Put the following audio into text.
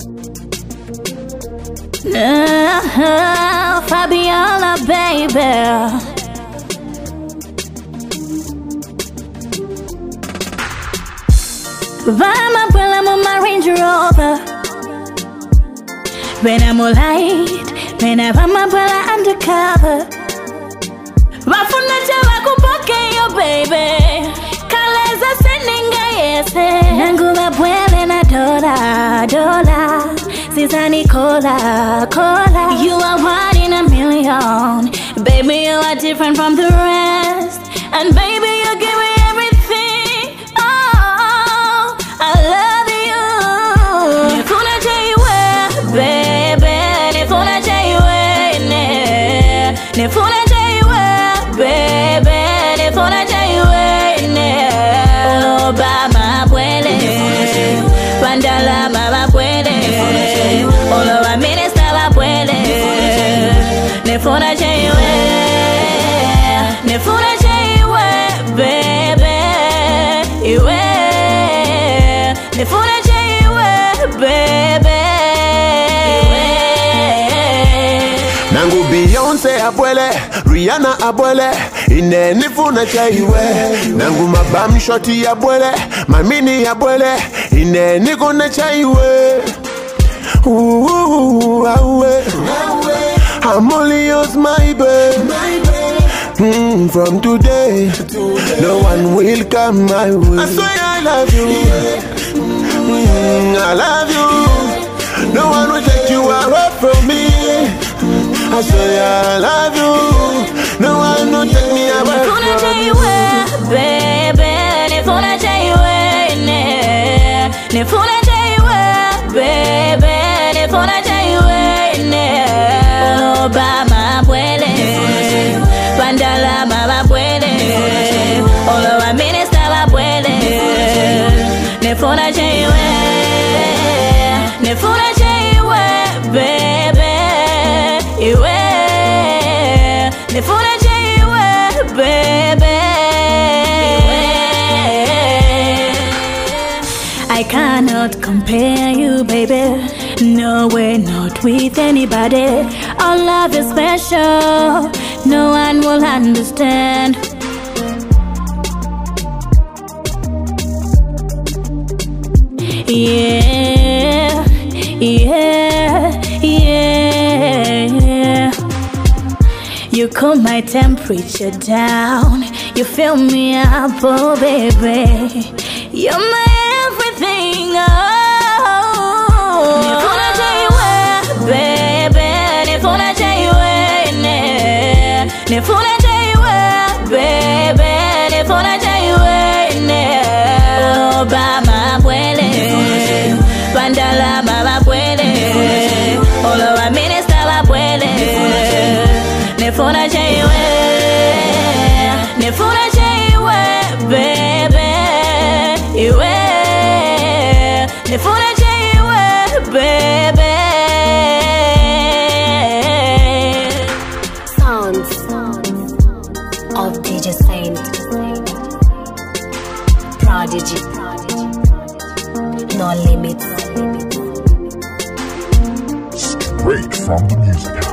Fabiola, baby. Vama pela my Range Rover. When I'm all light, when I'm pela undercover. Wafuna jawa kupoke yo baby. Kaleza seninga yese. Nangu mabwele na dola. Sisani cola. You are one in a million. Baby, you are different from the rest. And baby, you give me everything. Oh, I love you. Nifuna jaiwe, baby. Nifuna jaiwe, ne. Nifuna jaiwe, baby. Nifuna jaiwe, ne. Obama bwele. Pandala mama bwele. Olo wa minister wa bwele. Nifuna jaiwe. Nifuna jaiwe, baby. Iwe. Nifuna jaiwe, baby. Iwe. Nangu Beyonce abwele, Rihanna abwele. Ine nifuna jaiwe. Nangu mabam shoti abwele, mamini abwele. Ine nikuna jaiwe. Awe. I'm only yours, my babe. From today, no one will come my way. I swear I love you. I love you. No one will take you away from me. I swear I love you. No one will take me away from me. Baby, nifuna jaiwe, ne. Nifuna jaiwe, baby. Nifuna jaiwe, ne. Obama bwele. Pandala mama bwele. Olo wa minister wa bwele. Nifuna jaiwe. Nifuna jaiwe, baby. Iwe. Nifuna jaiwe, baby. I cannot compare you, baby. No way, not with anybody. Our love is special. No one will understand. Yeah. You cool my temperature down. You fill me up, oh baby. You're my everything, oh. Nifuna jaiwe, baby. Nifuna jaiwe, ne. Nifuna jaiwe, baby. Nifuna jaiwe, ne. Obama bwele. Pandala mama bwele. Olo wa minister wa bwele. Nifuna jaiwe. Nifuna jaiwe, baby. Iwe. Nifuna jaiwe, baby. Sounds of DJ Saint, Prodigy, No Limits. Straight from the music.